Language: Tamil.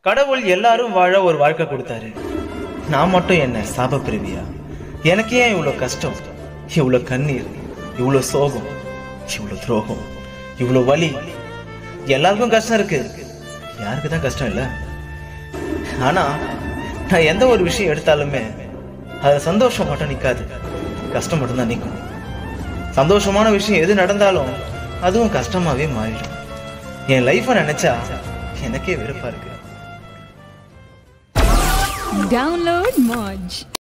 கடவுள் எல்லாரும் வாழ ஒரு வாழ்க்கை கொடுத்தாரு. நான் மட்டும் என்ன சாப பிரிவியா? எனக்கு ஏன் இவ்வளோ கஷ்டம், இவ்வளோ கண்ணீர், இவ்வளோ சோகம், இவ்வளோ துரோகம், இவ்வளோ வலி? எல்லாருக்கும் கஷ்டம் இருக்கு, யாருக்கு தான் கஷ்டம் இல்லை? ஆனா நான் எந்த ஒரு விஷயம் எடுத்தாலுமே அது சந்தோஷம் மட்டும் நிற்காது, கஷ்டம் மட்டும்தான் நிற்கும். சந்தோஷமான விஷயம் எது நடந்தாலும் அதுவும் கஷ்டமாவே மாறிடும். என் லைஃப்பை நினைச்சா எனக்கே வெறுப்பா இருக்கு. Download Moj.